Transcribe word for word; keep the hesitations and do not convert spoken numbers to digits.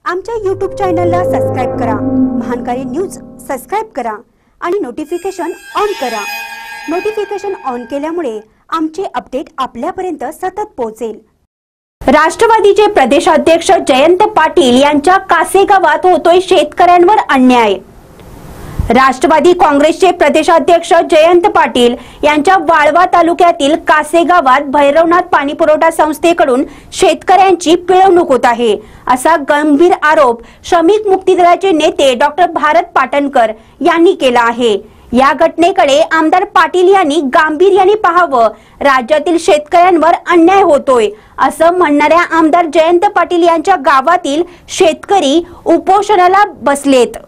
आमच्या यूट्यूब चॅनलला सबस्क्राइब करा, महानकारी न्यूज सबस्क्राइब करा आणि नोटिफिकेशन ऑन करा। नोटिफिकेशन ऑन केल्यामुळे आमचे अपडेट आपल्यापर्यंत सतत पोहोचेल। राष्ट्रवादीचे प्रदेशाध्यक्ष जयंत पाटील यांच्या कासे गावात होतोय शेतकऱ्यांवर अन्याय। राष्ट्रवादी काँग्रेसचे प्रदेशाध्यक्ष जयंत पाटील यांच्या वाळवा तालुक्यातील कासे गावात भैरवनाथ पाणी पुरवठा संस्थेकडून शेतकऱ्यांची पिळवणूक होत आहे, असा गंभीर आरोप श्रमिक मुक्ती दलाचे नेते डॉक्टर भारत पाटणकर यांनी केला आहे। या घटनेकडे आमदार पाटील यांनी गांभीर्याने पाहावं, राज्यातील शेतकऱ्यांवर अन्याय होतोय असं म्हणणाऱ्या आमदार जयंत पाटील यांच्या गावातील शेतकरी उपोषणाला बसलेत।